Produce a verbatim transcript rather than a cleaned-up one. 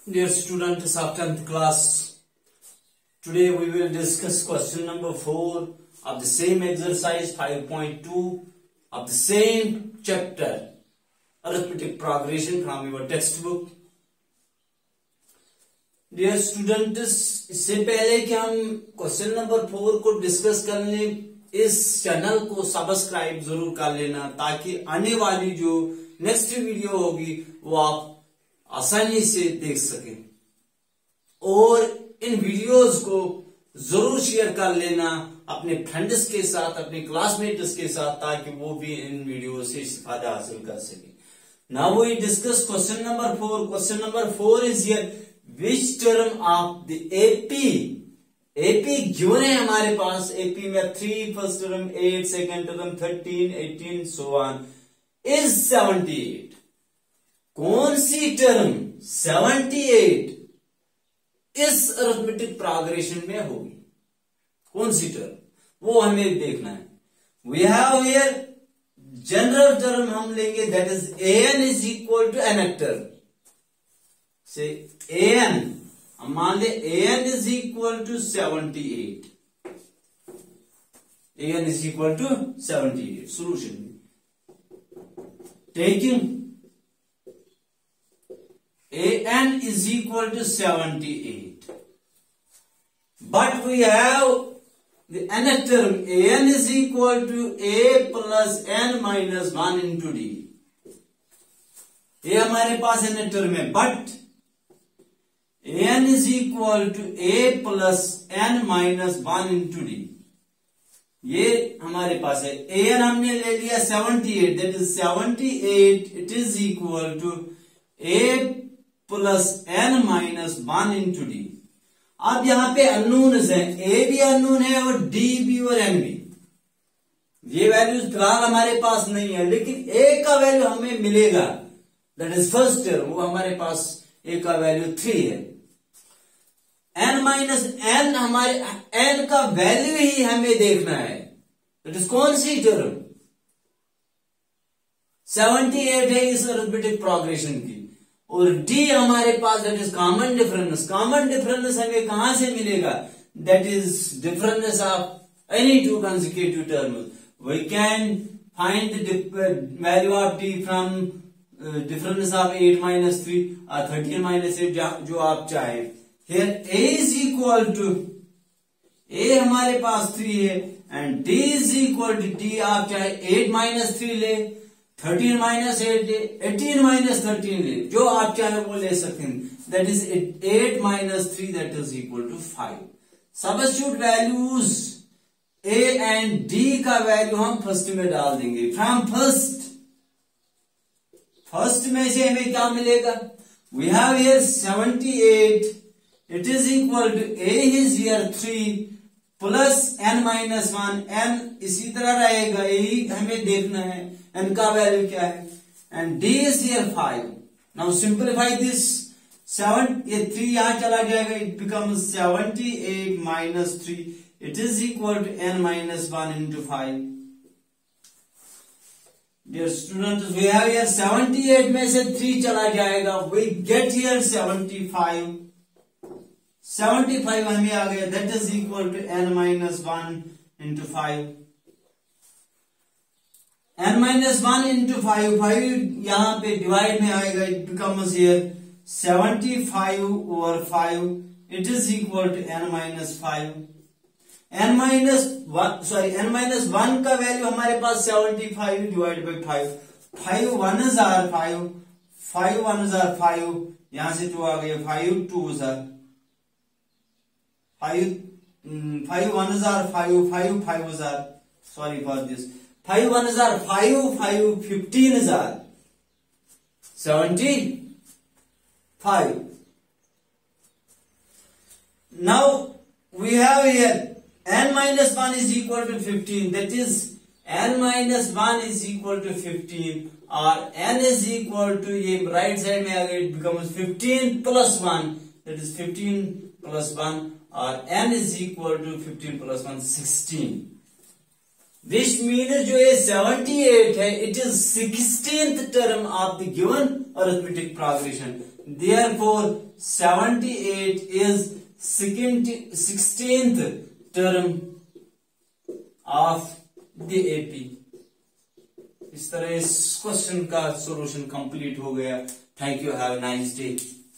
Dear students of tenth class, today we will discuss question number four of the same exercise five point two of the same chapter, arithmetic progression from your textbook. Dear students, इससे पहले कि हम question number four को discuss कर लें, इस channel को subscribe जरूर कर लेना ताकि आने वाली जो नेक्स्ट वीडियो होगी वो आप आसानी से देख सकें, और इन वीडियोस को जरूर शेयर कर लेना अपने फ्रेंड्स के साथ, अपने क्लासमेट्स के साथ, ताकि वो भी इन वीडियो से फायदा हासिल कर सके. Now we discuss question number four. Question number four is here, which term of the AP. AP given है हमारे पास. एपी में three first term, eight second term, thirteen, eighteen so on, is seventy eight. कौन सी term seventy eight इस arithmetic progression में होगी? कौन सी टर्म, वो हमें देखना है. We have here general term हम लेंगे, that is a n is equal to n term से ए एन. हम मान ले a n is equal to seventy eight. A n is equal to seventy eight. Solution taking A n is equal to seventy-eight, but we have the nth term. A n is equal to a plus n minus one into d. ये हमारे पास nth term है, but A n is equal to a plus n minus one into d. ये हमारे पास है. A n हमने ले लिया seventy-eight, that is seventy-eight. It is equal to a plus n minus one into d. अब यहां पे अननोन्स हैं, ए भी अननोन है और डी भी और एन भी. ये वैल्यूज फिलहाल हमारे पास नहीं है, लेकिन ए का वैल्यू हमें मिलेगा, दैट इज फर्स्ट टर्म. वो हमारे पास ए का वैल्यू थ्री है. एन माइनस एन, हमारे एन का वैल्यू ही हमें देखना है, दैट इज कौन सी टर्म? सेवेंटी एट है इस अरिथमेटिक प्रोग्रेशन की. और डी हमारे पास, that is common difference. Common difference हमें कहां से मिलेगा? That is difference of any two consecutive terms. We can find the value of d from difference of eight minus three और थर्टीन माइनस एट, जो आप चाहे. Here a is equal to, a हमारे पास थ्री है and d is equal to d. आप चाहे eight minus three ले, थर्टीन माइनस एट ले, एटीन माइनस थर्टीन ले, जो आप चाहे वो ले सकते हैं. That is eight minus three, that is equal to five. Substitute values a and d का वैल्यू हम फर्स्ट में डाल देंगे. फ्रॉम फर्स्ट, फर्स्ट में से हमें क्या मिलेगा? We have here seventy eight. It is equal to a is here three plus n minus one. N इसी तरह रहेगा, यही हमें देखना है n का वैल्यू क्या है. And d is here five. Now simplify this. Seven, ये थ्री यहां चला जाएगा, it becomes seventy eight minus three. It is equal to n minus one into five. Dear students, we have here seventy eight में से three चला जाएगा, we get here seventy five. Seventy five हमें आ गया, that is equal to n minus one into five. n minus one into five, five यहां पे divide में आएगा, it becomes here seventy five over five. It is equal to n minus five. n minus one, sorry n minus one का value हमारे पास seventy five divide by five. Five one जार five, five one जार five, यहां से two आ गया, five two जार फाइव, फाइव वन जार फाइव, फाइव फाइव जार, sorry for this, five one हजार फाइव, फाइव फिफ्टीन हजार, seventy five. Now we have here n minus one is equal to fifteen. That is n minus one is equal to fifteen, और n is equal to, ये right side में आ गया, it becomes fifteen plus one, that is fifteen plus one, और n is equal to fifteen plus one, sixteen. Which mean जो ये seventy eight है, it is sixteenth term of the given arithmetic progression. Therefore seventy eight is sixteenth term of the AP. इस तरह इस question का solution complete हो गया। Thank you, have a nice day.